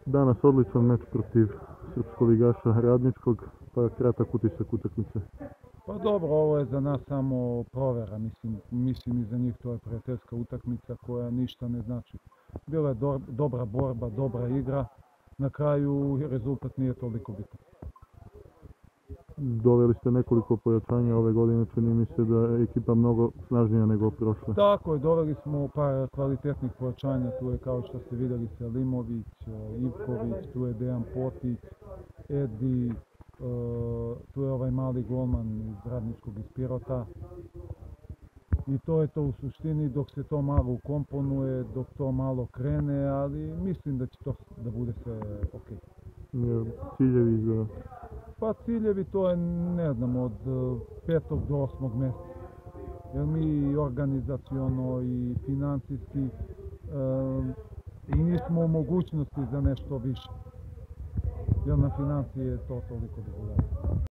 Danas odličan meč protiv srpskoligaša Radničkog, pa kratak utisak utakmice. Pa dobro, ovo je za nas samo provera, mislim i za njih to je prijateljska utakmica koja ništa ne znači. Bila je dobra borba, dobra igra, na kraju rezultat nije toliko bitan. Doveli ste nekoliko pojačanja ove godine, čini mi se da je ekipa mnogo snažnija nego prošle. Tako je, doveli smo par kvalitetnih pojačanja, tu je kao što ste vidjeli Selimović, Ivković, tu je Dejan Potić, Edi, tu je ovaj mali golman iz Radničkog iz Pirota. I to je to u suštini, dok se to malo ukomponuje, dok to malo krene, ali mislim da će to da bude sve ok. Ciljevi za... Pa ciljevi to je, ne znam, od 5. do 8. mjesta. Jer mi organizaciono i financijski nismo u mogućnosti za nešto više. Jer na financije je to toliko da